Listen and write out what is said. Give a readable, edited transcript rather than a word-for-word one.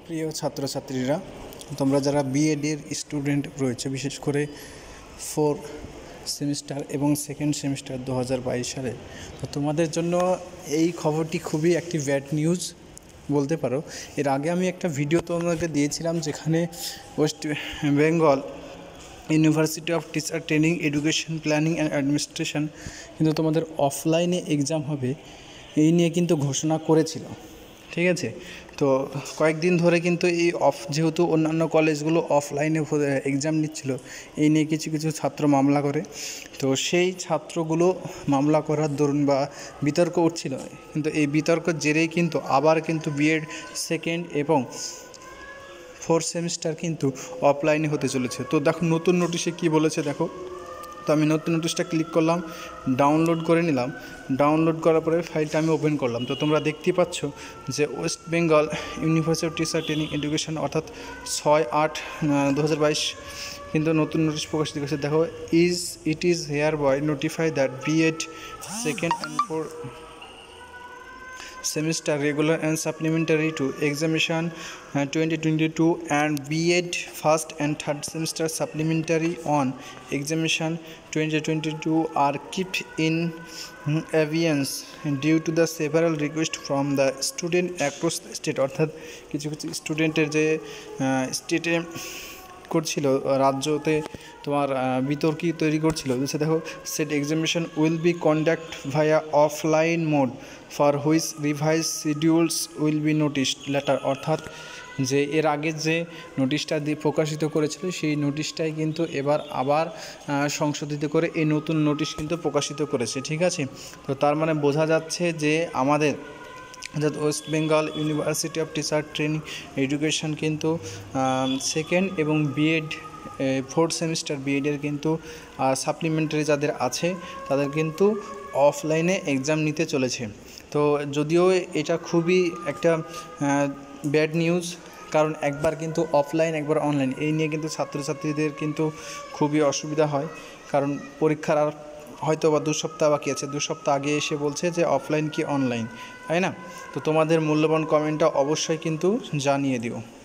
প্রিয় ছাত্রছাত্রীরা, তোমরা যারা বি.ed এর স্টুডেন্ট রয়েছে, বিশেষ করে 4 সেমিস্টার এবং সেকেন্ড সেমিস্টার 2022 সালে, তো তোমাদের জন্য এই খবরটি খুবই একটি ব্যাড নিউজ বলতে পারো। এর আগে আমি একটা ভিডিও তোমাদেরকে দিয়েছিলাম, যেখানে West Bengal University of Teacher Training, Education Planning and Administration কিন্তু তোমাদের অফলাইনে এক্সাম হবে এই নিয়ে কিন্তু ঘোষণা করেছিল। ঠিক আছে, তো কয়েকদিন ধরে কিন্তু এই যেহেতু অন্যান্য কলেজগুলো অফলাইনে এক্সাম নিচ্ছিল, এই নিয়ে কিছু কিছু ছাত্র মামলা করে। তো সেই ছাত্রগুলো মামলা করার দরুন বা বিতর্ক উঠছিল, কিন্তু এই বিতর্কের জেরেই কিন্তু আবার কিন্তু বি.এড সেকেন্ড এবং 4 সেমিস্টার কিন্তু অফলাইনে হতে চলেছে। তো দেখো নতুন নোটিশে কি বলেছে দেখো। তো আমি নতুন নোটিশটা ক্লিক করলাম, ডাউনলোড করে নিলাম। ডাউনলোড করার পরে ফাইলটা আমি ওপেন করলাম। তো তোমরা দেখতেই পাচ্ছ যে West Bengal University of Teacher Training Education অর্থাৎ 6/8/2022 কিন্তু নতুন নোটিশ প্রকাশিত করেছে। দেখো, it is here by notified that BEd second and 4 semester regular and supplementary to examination 2022 and B.ed first and third semester supplementary on examination 2022 are kept in abeyance due to the several requests from the student across the state। অর্থাৎ কিছু কিছু স্টুডেন্টের যে স্টেটে করছিল, রাজ্যতে তোমার বিতর্কি তৈরি করছিল। দেখো, set examination will be conducted via offline mode for which revised schedules will be noticed later. অর্থাৎ যে এর আগে যে নোটিশটা দিয়ে প্রকাশিত করেছিল, সেই নোটিশটাই কিন্তু এবার আবার সংশোধিত করে এই নতুন নোটিশ কিন্তু প্রকাশিত করেছে। ঠিক আছে, তো তার মানে বোঝা যাচ্ছে যে আমাদের অর্থাৎ West Bengal University of Teacher Training Education কিন্তু সেকেন্ড এবং বি.এড 4 সেমিস্টার বি.এডের কিন্তু সাপ্লিমেন্টারি যাদের আছে তাদের কিন্তু অফলাইনে এক্সাম নিতে চলেছে। তো যদিও এটা খুবই একটা ব্যাড নিউজ, কারণ একবার কিন্তু অফলাইন একবার অনলাইন, এই নিয়ে কিন্তু ছাত্রছাত্রীদের কিন্তু খুবই অসুবিধা হয়। কারণ পরীক্ষার আর হয়তো বা 2 সপ্তাহ বাকি আছে, 2 সপ্তাহ আগে এসে বলছে যে অফলাইন কি অনলাইন, তাই না? তো তোমাদের মূল্যবান কমেন্টটা অবশ্যই কিন্তু জানিয়ে দিও।